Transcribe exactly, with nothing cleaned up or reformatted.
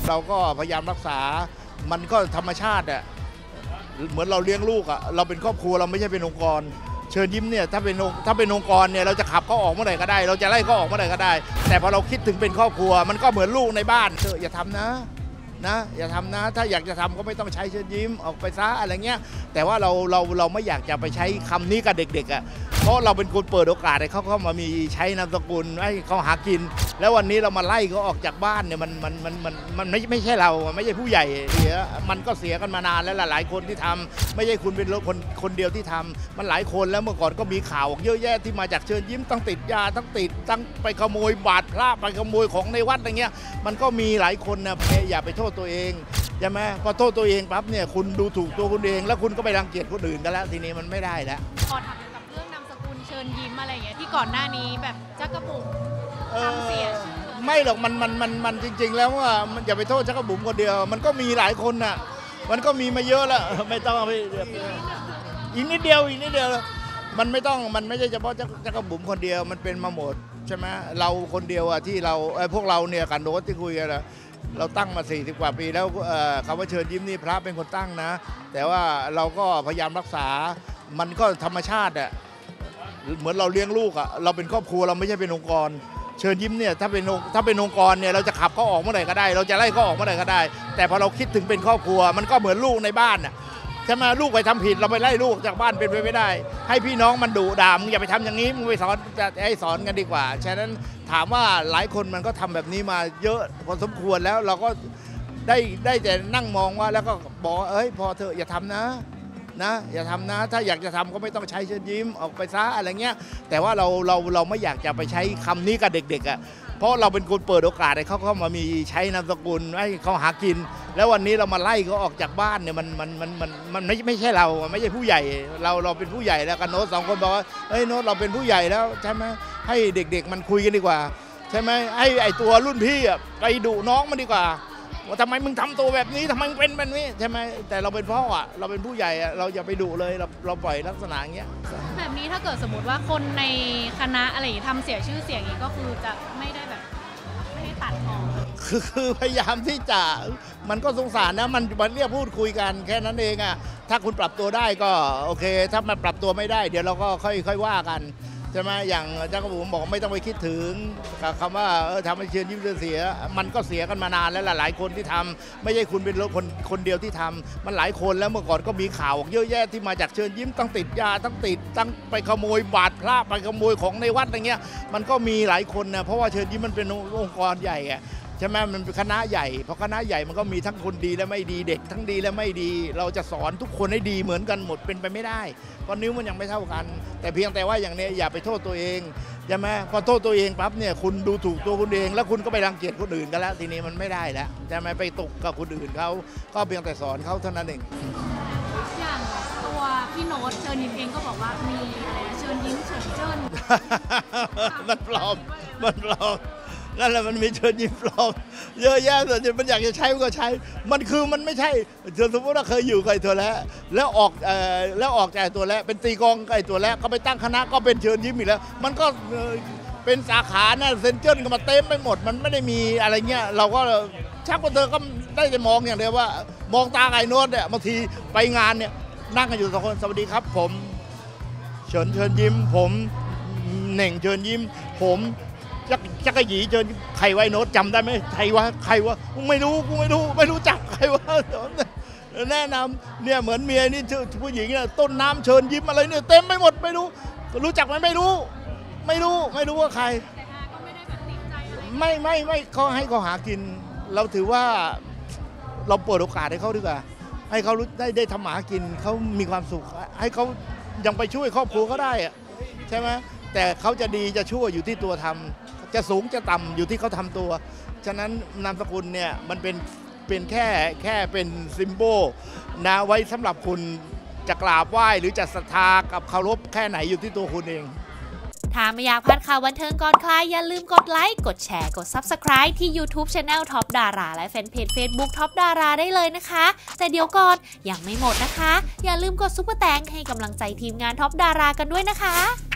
เราก็พยายามรักษามันก็ธรรมชาติอ่ะเหมือนเราเลี้ยงลูกอ่ะเราเป็นครอบครัวเราไม่ใช่เป็นองค์กรเชิญยิ้มเนี่ยถ้าเป็นถ้าเป็นองค์กรเนี่ยเราจะขับเขาออกเมื่อไหร่ก็ได้เราจะไล่เขาออกเมื่อไหร่ก็ได้แต่พอเราคิดถึงเป็นครอบครัวมันก็เหมือนลูกในบ้านเธออย่าทำนะนะอย่าทำนะถ้าอยากจะทำก็ไม่ต้องใช้เชิญยิ้มออกไปซะอะไรเงี้ยแต่ว่าเราเราเราไม่อยากจะไปใช้คำนี้กับเด็กๆอ่ะเพราะเราเป็นคนเปิดโอกาสให้เขาเข้ามามีใช้นามสกุลให้เขาหากินแล้ววันนี้เรามาไล่เขาออกจากบ้านเนี่ยมันมันมันมันมันไม่ไม่ใช่เราไม่ใช่ผู้ใหญ่เสียมันก็เสียกันมานานแล้วหลายคนที่ทำไม่ใช่คุณเป็นคนคนเดียวที่ทำมันหลายคนแล้วเมื่อก่อนก็มีข่าวเยอะแยะที่มาจากเชิญยิ้มตั้งติดยาตั้งติดตั้งไปขโมยบาตรพระไปขโมยของในวัดอะไรเงี้ยมันก็มีหลายคนนะอย่าไปโทษตัวเองใช่ไหมพอโทษตัวเองปั๊บเนี่ยคุณดูถูกตัวคุณเองแล้วคุณก็ไปรังเกียจคนอื่นกันแล้วทีนี้มันไม่ได้แล้วพอทำกับเรื่องนามสกุลเชิญยิ้มอะไรอย่างเงี้ยที่ก่อนหน้านี้แบบจักรบุ๋มทำเสียชื่อไม่หรอกมันมันมันมันจริงๆแล้วว่ามันอย่าไปโทษจักรบุ๋มคนเดียวมันก็มีหลายคนน่ะมันก็มีมาเยอะแล้วไม่ต้องไปอีกนิดเดียวอีกนิดเดียวมันไม่ต้องมันไม่ใช่เฉพาะจักรบุ๋มคนเดียวมันเป็นมาหมดใช่ไหมเราคนเดียวอะที่เราพวกเราเนี่ยกันโน้ตที่คุยกันนะเราตั้งมาสี่สิบกว่าปีแล้วคำว่าเชิญยิ้มนี่พระเป็นคนตั้งนะแต่ว่าเราก็พยายามรักษามันก็ธรรมชาติอ่ะเหมือนเราเลี้ยงลูกอ่ะเราเป็นครอบครัวเราไม่ใช่เป็นองค์กรเชิญยิ้มเนี่ยถ้าเป็นถ้าเป็นองค์กรเนี่ยเราจะขับเขาออกเมื่อไหร่ก็ได้เราจะไล่เขาออกเมื่อไหร่ก็ได้แต่พอเราคิดถึงเป็นครอบครัวมันก็เหมือนลูกในบ้านอ่ะใช่ไหมลูกไปทำผิดเราไปไล่ลูกจากบ้านเป็นไปไม่ได้ให้พี่น้องมันดุด่ามึงอย่าไปทำอย่างนี้มึงไปสอนจะให้สอนกันดีกว่าฉะนั้นถามว่าหลายคนมันก็ทำแบบนี้มาเยอะพอสมควรแล้วเราก็ได้ได้แต่นั่งมองว่าแล้วก็บอกเอ้ยพอเถอะอย่าทำนะนะอย่าทำนะถ้าอยากจะทำก็ไม่ต้องใช้เชิญยิ้มออกไปซะอะไรเงี้ยแต่ว่าเราเราเราไม่อยากจะไปใช้คำนี้กับเด็กๆอ่ะเพราะเราเป็นคนเปิดโอกาสให้เขาเข้ามามีใช้นามสกุลให้เขาหากินแล้ววันนี้เรามาไล่เขาออกจากบ้านเนี่ยมันมันมันมันมันไม่ไม่ใช่เราไม่ใช่ผู้ใหญ่เราเราเป็นผู้ใหญ่แล้วกันโน้ตสองคนบอกว่าเฮ้ยโน้ตเราเป็นผู้ใหญ่แล้วใช่ไหมให้เด็กๆมันคุยกันดีกว่าใช่ไหมให้ไอตัวรุ่นพี่อ่ะไปดุน้องมันดีกว่าว่าทำไมมึงทำตัวแบบนี้ทำไมมึงเป็นแบบนี้ใช่ไหมแต่เราเป็นพ่ออ่ะเราเป็นผู้ใหญ่อ่ะเราอย่าไปดุเลยเราเราปล่อยลักษณะอย่างเงี้ยแบบนี้ถ้าเกิดสมมติว่าคนในคณะอะไรอย่างนี้ทำเสียชื่อเสียงอย่างนี้ก็คือจะไม่ได้แบบไม่ได้ตัดออกคือคือพยายามที่จะมันก็สงสารนะมันมันเรียกพูดคุยกันแค่นั้นเองอ่ะถ้าคุณปรับตัวได้ก็โอเคถ้ามันปรับตัวไม่ได้เดี๋ยวเราก็ค่อยค่อยว่ากันใช่ไหมอย่างเจ้าผมบอกไม่ต้องไปคิดถึงคำว่าเออทำให้เชิญยิ้มเสียมันก็เสียกันมานานแล้วหลายคนที่ทำไม่ใช่คุณเป็นคนคนเดียวที่ทำมันหลายคนแล้วเมื่อก่อนก็มีข่าวเยอะแยะที่มาจากเชิญยิ้มตั้งติดยาตั้งติดตั้งไปขโมยบาตรพระไปขโมยของในวัดอะไรเงี้ยมันก็มีหลายคนนะเพราะว่าเชิญยิ้มมันเป็นองค์กรใหญ่อะใช่ไหมมันเป็นคณะใหญ่เพราะคณะใหญ่มันก็มีทั้งคนดีและไม่ดีเด็กทั้งดีและไม่ดีเราจะสอนทุกคนให้ดีเหมือนกันหมดเป็นไปไม่ได้เพราะนิ้วมันยังไม่เท่ากันแต่เพียงแต่ว่าอย่างนี้อย่าไปโทษตัวเองใช่ไหมพอโทษตัวเองปั๊บเนี่ยคุณดูถูกตัวคุณเองแล้วคุณก็ไปรังเกียจคนอื่นกันแล้วทีนี้มันไม่ได้แล้วใช่ไหมไปตกกับคนอื่นเขาก็เพียงแต่สอนเขาเท่านั้นเองอย่างตัวพี่โน้ตเชิญยิ้มเองก็บอกว่ามีเชิญยิ้มเฉินเจิ้นมันปลอมมันปลอมนั่นแหละมันมีเชิญยิ้มปลอมเยอะแยะส่วนใหญ่มันอยากจะใช้ก็ใช้มันคือมันไม่ใช่เธอสมมติว่าเคยอยู่กับไอ้ตัวแล้วแล้วออกเอ่อแล้วออกจากตัวแล้วเป็นตีกองกับไอ้ตัวแล้วก็ไปตั้งคณะก็เป็นเชิญยิ้มอีกแล้วมันก็เป็นสาขาเนี่ยเซนเจิ้นก็มาเต็มไปหมดมันไม่ได้มีอะไรเงี้ยเราก็ชักว่าเธอก็ได้แต่มองอย่างเดียวว่ามองตาไอ้โน้ตเนี่ยบางทีไปงานเนี่ยนั่งกันอยู่สองคนสวัสดีครับผมเชิญเชิญยิ้มผมเหน่งเชิญยิ้มผมจักจักรหยีเชิญใครไว้โน้ตจำได้ไหมใครวะใครวะกูไม่รู้กูไม่รู้ไม่รู้จักใครวะแนะนำเนี่ยเหมือนเมียนี่ผู้หญิงเนี่ยต้นน้ำเชิญยิ้มอะไรเนี่ยเต็มไปหมดไม่รู้รู้จักไหมไม่รู้ไม่รู้ไม่รู้ว่าใครไม่ไม่ไม่เขาให้เขาหากินเราถือว่าเราเปิดโอกาสให้เขาดีกว่าให้เขาได้ได้ทำหากินเขามีความสุขให้เขายังไปช่วยครอบครัวเขาได้อะใช่ไหมแต่เขาจะดีจะชั่วอยู่ที่ตัวทำจะสูงจะต่ำอยู่ที่เขาทำตัวฉะนั้นนามสกุลเนี่ยมันเป็นเป็นแค่แค่เป็นซิมโบลนะไว้สำหรับคุณจะกราบไหว้หรือจะศรัทธากับเคารพแค่ไหนอยู่ที่ตัวคุณเองถ้าไม่อยากพลาดข่าวบันเทิงก่อนใครอย่าลืมกดไลค์กดแชร์กด ซับสไครบ์ ที่ ยูทูบ Channel ท็อปดาราและแฟนเพจ เฟซบุ๊ก ท็อปดาราได้เลยนะคะแต่เดี๋ยวก่อนยังไม่หมดนะคะอย่าลืมกดซุปเปอร์แตงให้กำลังใจทีมงานท็อปดารากันด้วยนะคะ